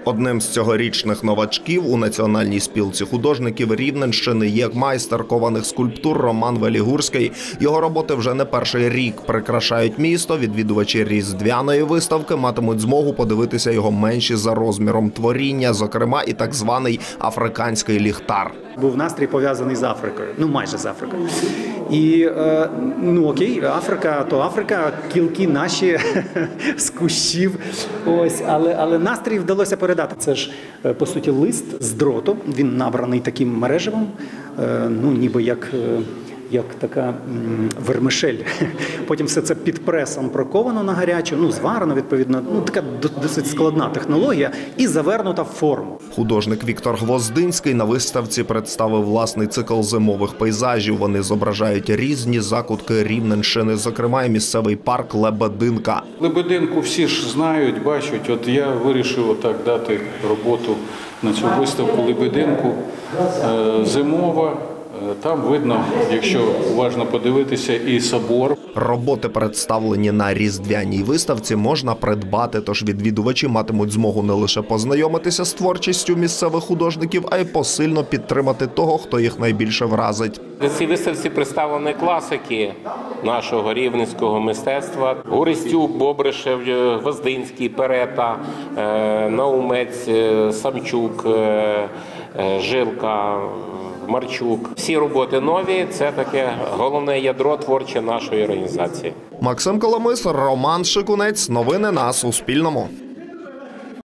Одним з цьогорічних новачків у Національній спілці художників Рівненщини є майстер кованих скульптур Роман Велігурський. Його роботи вже не перший рік прикрашають місто. Відвідувачі різдвяної виставки матимуть змогу подивитися його менші за розміром творіння, зокрема і так званий африканський ліхтар. Був настрій пов'язаний з Африкою, майже з Африкою. І, окей, Африка, то Африка, кілки наші з кущів, ось, але настрій вдалося передати. Це ж, по суті, лист з дроту, він набраний таким мережевим, ніби як така вермишель. Потім все це під пресом проковано на гарячу, зварено, відповідно, така досить складна технологія і завернута в форму. Художник Віктор Гвоздинський на виставці представив власний цикл зимових пейзажів. Вони зображають різні закутки Рівненщини, зокрема і місцевий парк Лебединка. Лебединку всі ж знають, бачать. От я вирішив отак дати роботу на цю виставку Лебединку. Зимова. Там видно, якщо уважно подивитися, і собор. Роботи, представлені на різдвяній виставці, можна придбати, тож відвідувачі матимуть змогу не лише познайомитися з творчістю місцевих художників, а й посильно підтримати того, хто їх найбільше вразить. На цій виставці представлені класики нашого рівненського мистецтва. Орестюк, Бобришев, Гвоздинський, Перета, Наумець, Самчук, Жилка, Марчук. Всі роботи нові, це таке головне ядро творче нашої організації. Максим Коломис, Роман Шикунець. Новини на Суспільному.